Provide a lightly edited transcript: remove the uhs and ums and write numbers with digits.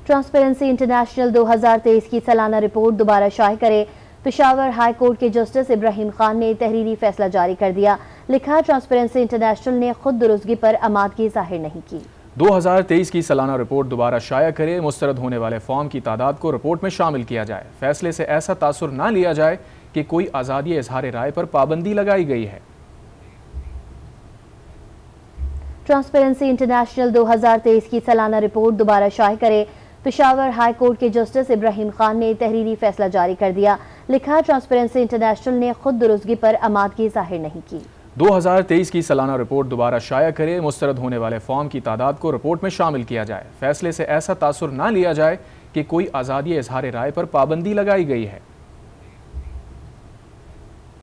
Transparency international 2023 की सालाना report दोबारा शाये करे। पेशावर हाई कोर्ट के जस्टिस इब्राहिम खान ने तहरीरी फैसला जारी कर दिया। लिखा, ट्रांसपेरेंसी इंटरनेशनल ने खुद दुरुस्तगी पर आमादगी जाहिर नहीं की। 2023 की सालाना रिपोर्ट दोबारा शाया करे। मुस्तरद होने वाले फॉर्म की तादाद को रिपोर्ट में शामिल किया जाए। फैसले से ऐसा तासुर न लिया जाए कि कोई आज़ादी इजहार राय पर पाबंदी लगाई गई है। ट्रांसपेरेंसी इंटरनेशनल 2023 की सालाना रिपोर्ट दोबारा शाये करे। पेशावर हाई कोर्ट के जस्टिस इब्राहिम खान ने तहरीरी फैसला जारी कर दिया। लिखा, ट्रांसपेरेंसी इंटरनेशनल ने खुद दुरुस्तगी पर आमादगी जाहिर नहीं की। 2023 की सालाना रिपोर्ट दोबारा शाया करे। मुस्तरद होने वाले फॉर्म की तादाद को रिपोर्ट में शामिल किया जाए। फैसले से ऐसा तासुर न लिया जाए कि कोई आज़ादी इजहार राय पर पाबंदी लगाई गई है।